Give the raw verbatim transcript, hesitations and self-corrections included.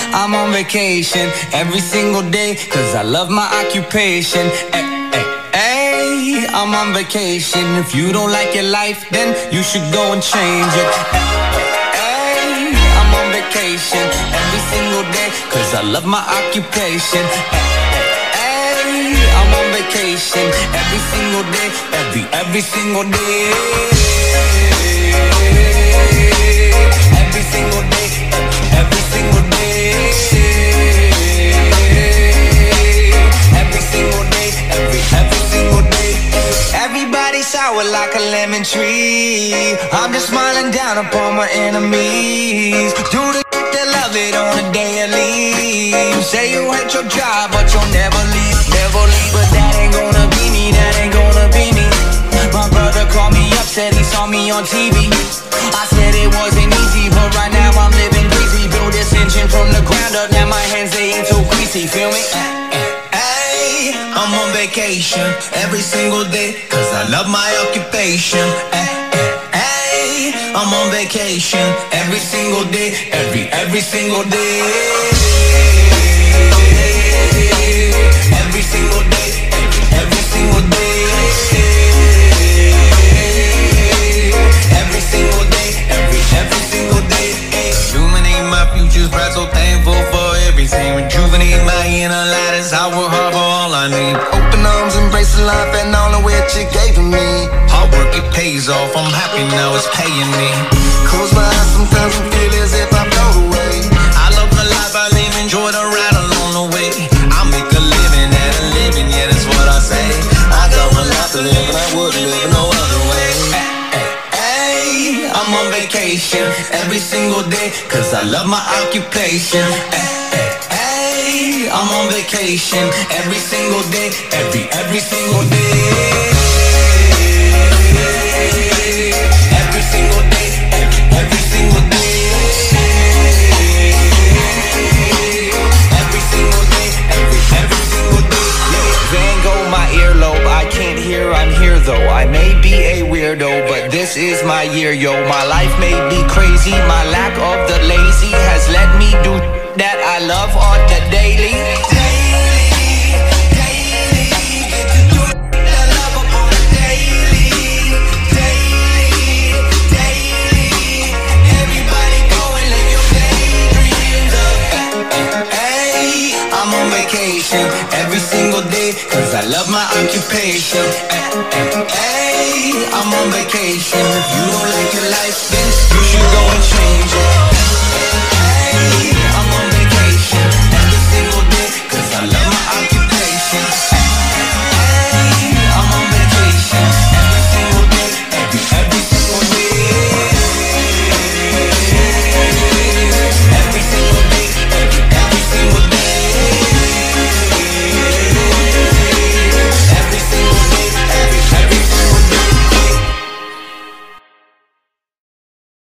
I'm on vacation every single day, cause I love my occupation. Ay, ay, ay, I'm on vacation. If you don't like your life, then you should go and change it. Ay, I'm on vacation every single day, cause I love my occupation. Ay, I'm on vacation every single day, every, every single day. Every single day, every single day. Every single day, every, every single day. Everybody sour like a lemon tree. I'm just smiling down upon my enemies. Do the shit that love it on a daily. You say you hate your job, but you'll never leave, never leave. But that ain't gonna be me, that ain't gonna be me. My brother called me up, said he saw me on T V. I said it wasn't easy, but right now I'm living breezy. Build this engine from the ground up, now my hands, they ain't too greasy, feel me? Ay, I'm on vacation every single day, cause I love my occupation. Ay, ay, I'm on vacation every single day, every, every single day. Every single day, every, every single day. Every single day, every, every single day. Illuminate my future's bright, so thankful for everything. Rejuvenate my inner light as I work hard for all I need. Open arms, embrace the life and all of which you gave to me. Hard work, it pays off, I'm happy now it's paying me. Close my eyes, sometimes I feel as if I float away. I love the life I live, enjoy the ride along the way. I make a living and a living, yeah, that's what I say. I got one life to live and I wouldn't live no other way. I'm on vacation every single day, cause I love my occupation. Ay, ay, ay, I'm on vacation every single day, every, every single day. Every single day, every, every single day. Every single day, every, every single day. Van Gogh, my earlobe, I can't hear, I'm here though. I may be a weirdo, but this is my year, yo. My life may be crazy, my lack of the lazy has let me do that I love on the daily. Daily, daily, get to do that I love on the daily. Daily, daily, everybody go and live your daydreams up. Hey, I'm on vacation every single day, cause I love my occupation. Hey, I'm on vacation. If you don't like your life,